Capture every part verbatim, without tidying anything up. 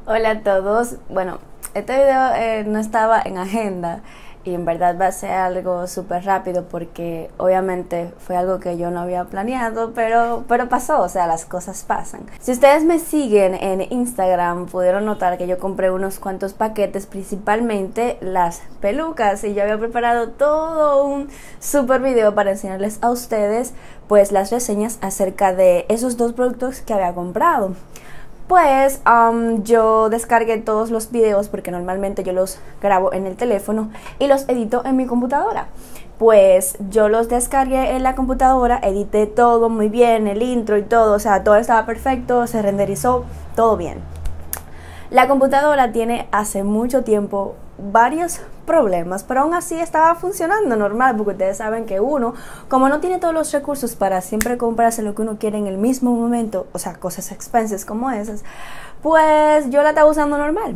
Hola a todos. Bueno, este video eh, no estaba en agenda y en verdad va a ser algo súper rápido porque obviamente fue algo que yo no había planeado, pero, pero pasó, o sea, las cosas pasan. Si ustedes me siguen en Instagram pudieron notar que yo compré unos cuantos paquetes, principalmente las pelucas, y yo había preparado todo un súper video para enseñarles a ustedes pues las reseñas acerca de esos dos productos que había comprado. Pues um, yo descargué todos los videos porque normalmente yo los grabo en el teléfono y los edito en mi computadora. Pues yo los descargué en la computadora, edité todo muy bien, el intro y todo, o sea, todo estaba perfecto, se renderizó, todo bien. La computadora tiene hace mucho tiempo varios problemas, pero aún así estaba funcionando normal, porque ustedes saben que uno, como no tiene todos los recursos para siempre comprarse lo que uno quiere en el mismo momento, o sea, cosas expenses como esas, pues yo la estaba usando normal.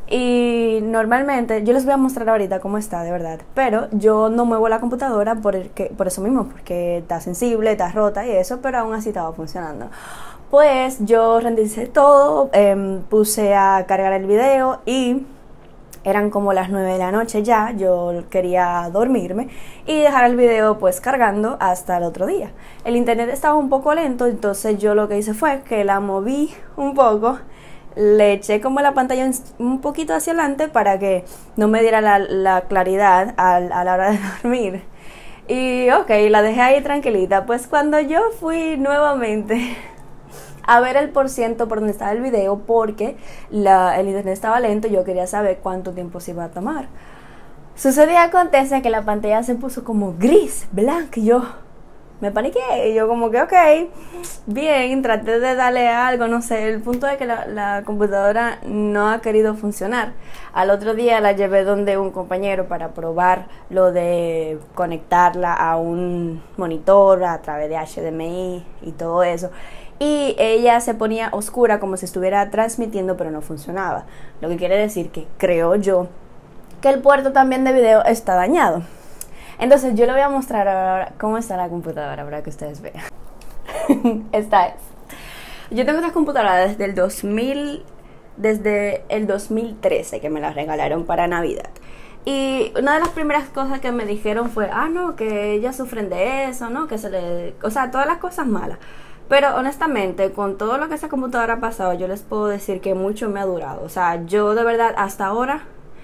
Y normalmente, yo les voy a mostrar ahorita cómo está de verdad, pero yo no muevo la computadora por, el que, por eso mismo, porque está sensible, está rota y eso, pero aún así estaba funcionando. Pues yo rendericé todo, eh, puse a cargar el video y eran como las nueve de la noche ya, yo quería dormirme y dejar el video pues cargando hasta el otro día. El internet estaba un poco lento, entonces yo lo que hice fue que la moví un poco, le eché como la pantalla un poquito hacia adelante para que no me diera la, la claridad a, a la hora de dormir. Y ok, la dejé ahí tranquilita. Pues cuando yo fui nuevamente a ver el porciento por donde estaba el video, porque la, el internet estaba lento y yo quería saber cuánto tiempo se iba a tomar. Sucede y acontece que la pantalla se puso como gris, blanca, y yo me paniqué, y yo como que ok, bien, traté de darle algo, no sé, el punto es que la, la computadora no ha querido funcionar. Al otro día la llevé donde un compañero para probar lo de conectarla a un monitor a través de H D M I y todo eso. Y ella se ponía oscura como si estuviera transmitiendo, pero no funcionaba. Lo que quiere decir que creo yo que el puerto también de video está dañado. Entonces yo le voy a mostrar ahora cómo está la computadora para que ustedes vean. Esta es. Yo tengo esta computadora desde el dos mil, desde el dos mil trece, que me la regalaron para Navidad. Y una de las primeras cosas que me dijeron fue, ah no, que ellas sufren de eso, ¿no? Que se le, o sea, todas las cosas malas. Pero honestamente, con todo lo que esa computadora ha pasado, yo les puedo decir que mucho me ha durado. O sea, yo de verdad hasta ahora,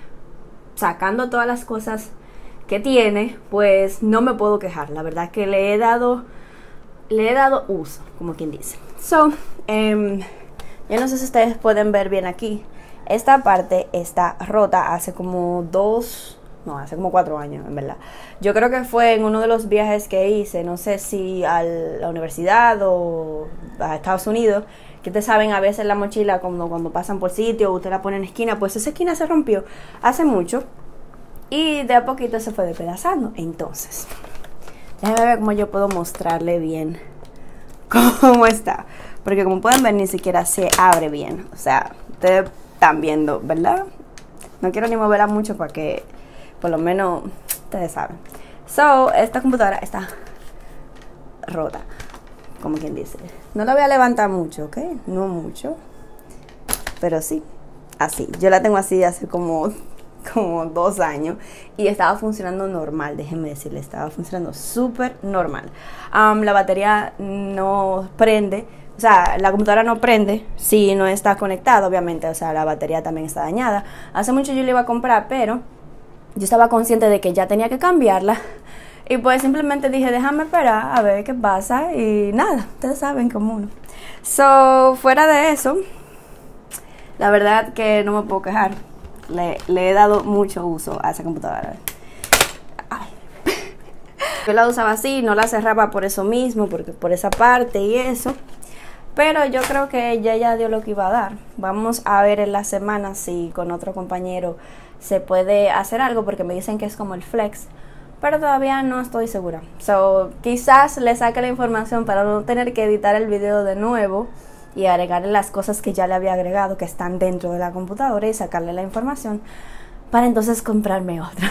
sacando todas las cosas que tiene, pues no me puedo quejar. La verdad que le he dado, le he dado uso, como quien dice. So, um, yo no sé si ustedes pueden ver bien aquí. Esta parte está rota hace como dos... No, hace como cuatro años, en verdad. Yo creo que fue en uno de los viajes que hice, no sé si a la universidad o a Estados Unidos, que ustedes saben, a veces la mochila, cuando, cuando pasan por sitio, usted la pone en esquina, pues esa esquina se rompió hace mucho y de a poquito se fue despedazando. Entonces, déjenme ver cómo yo puedo mostrarle bien cómo está, porque como pueden ver, ni siquiera se abre bien. O sea, ustedes están viendo, ¿verdad? No quiero ni moverla mucho para que por lo menos ustedes saben. So, esta computadora está rota, como quien dice. No la voy a levantar mucho, ¿ok? No mucho, pero sí, así. Yo la tengo así hace como, como dos años y estaba funcionando normal, déjenme decirles, estaba funcionando súper normal. Um, la batería no prende, o sea, la computadora no prende si no está conectada, obviamente. O sea, la batería también está dañada. Hace mucho yo la iba a comprar, pero yo estaba consciente de que ya tenía que cambiarla. Y pues simplemente dije, déjame esperar a ver qué pasa. Y nada, ustedes saben cómo uno. So, fuera de eso, la verdad que no me puedo quejar. Le, le he dado mucho uso a esa computadora. Ay. Yo la usaba así, no la cerraba por eso mismo, porque por esa parte y eso. Pero yo creo que ella ya dio lo que iba a dar. Vamos a ver en la semana si con otro compañero se puede hacer algo, porque me dicen que es como el flex, pero todavía no estoy segura. So, quizás le saque la información para no tener que editar el video de nuevo y agregarle las cosas que ya le había agregado, que están dentro de la computadora, y sacarle la información para entonces comprarme otro.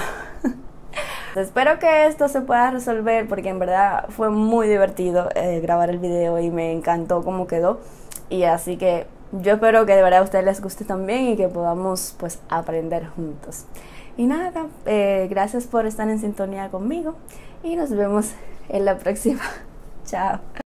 Espero que esto se pueda resolver, porque en verdad fue muy divertido eh, grabar el video y me encantó cómo quedó. Y así que yo espero que de verdad a ustedes les guste también y que podamos pues aprender juntos. Y nada, eh, gracias por estar en sintonía conmigo y nos vemos en la próxima. Chao.